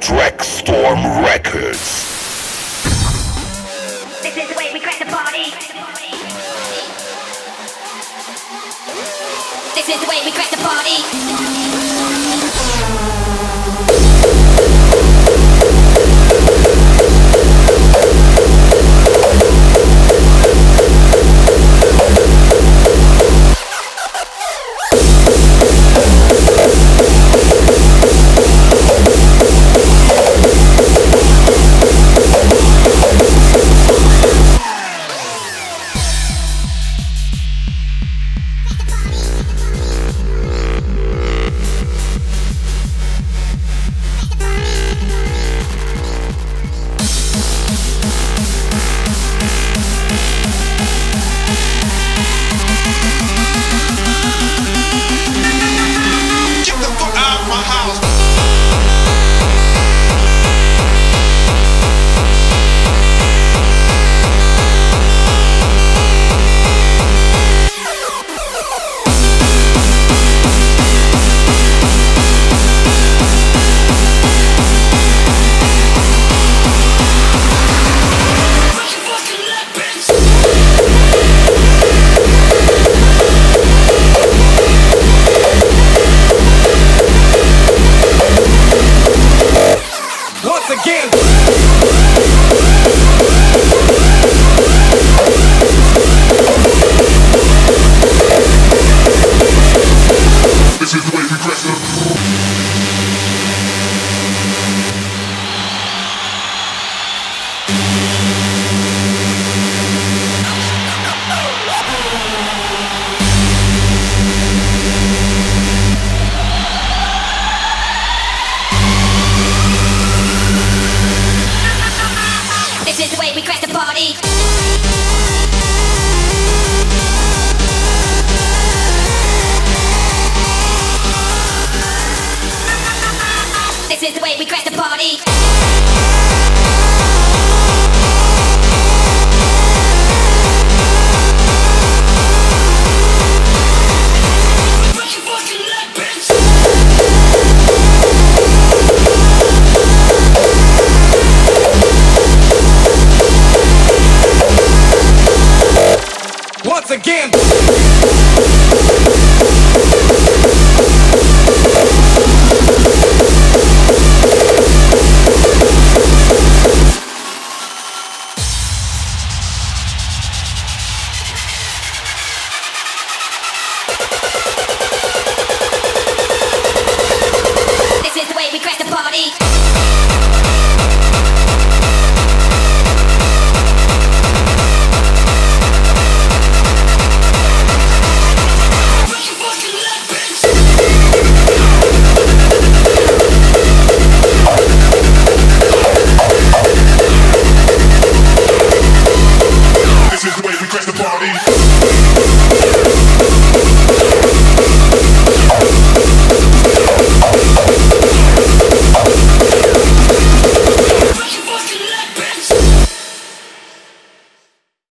Trackstorm Records. This is the way we crack the party. This is the way we crack the party. This is the way we crack the party. This is the way we crack the party. Once again. This is the way we crack the party.